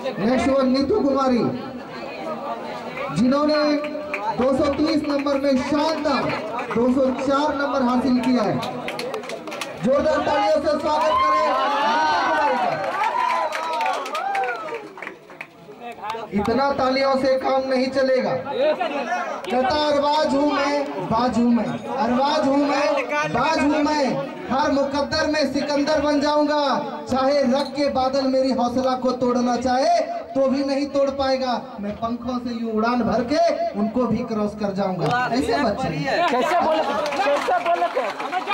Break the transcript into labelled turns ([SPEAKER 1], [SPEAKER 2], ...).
[SPEAKER 1] Next one Neetu कुमारी, जिन्होंने 230 number में शानदार 204 नंबर हासिल किया है। जोरदार तालियों से स्वागत करें नीतू कुमारी का। इतना तालियों से काम नहीं चलेगा। कहता अरबाज हूँ मैं, बाज हूँ मैं, अरबाज हूँ मैं, बाज हूँ मैं, हर मुकद्दर में सिकंदर बन जाऊंगा। चाहे रख के बादल मेरी हौसला को तोड़ना चाहे तो भी नहीं तोड़ पाएगा। मैं पंखों से यूं उड़ान भर के उनको भी क्रॉस कर जाऊंगा। ऐसे बच्चे
[SPEAKER 2] कैसे बोले